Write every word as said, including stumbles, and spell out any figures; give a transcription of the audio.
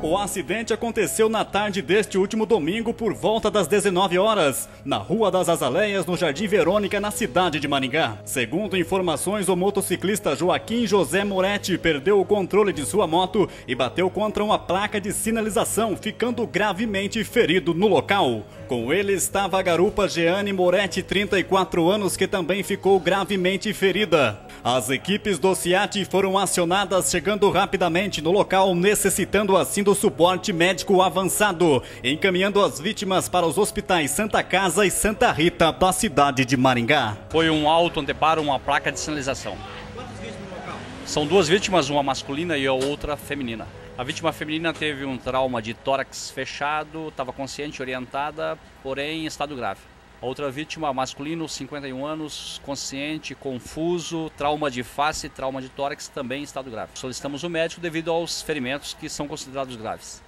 O acidente aconteceu na tarde deste último domingo por volta das dezenove horas, na Rua das Azaleias, no Jardim Verônica, na cidade de Maringá. Segundo informações, o motociclista Joaquim José Moretti perdeu o controle de sua moto e bateu contra uma placa de sinalização, ficando gravemente ferido no local. Com ele estava a garupa Jeane Moretti, trinta e quatro anos, que também ficou gravemente ferida. As equipes do SEAT foram acionadas, chegando rapidamente no local, necessitando assim do suporte médico avançado, encaminhando as vítimas para os hospitais Santa Casa e Santa Rita da cidade de Maringá. Foi um auto anteparo, uma placa de sinalização. Quantas vítimas no local? São duas vítimas, uma masculina e a outra feminina. A vítima feminina teve um trauma de tórax fechado, estava consciente, orientada, porém em estado grave. A outra vítima, masculino, cinquenta e um anos, consciente, confuso, trauma de face, trauma de tórax, também em estado grave. Solicitamos o médico devido aos ferimentos que são considerados graves.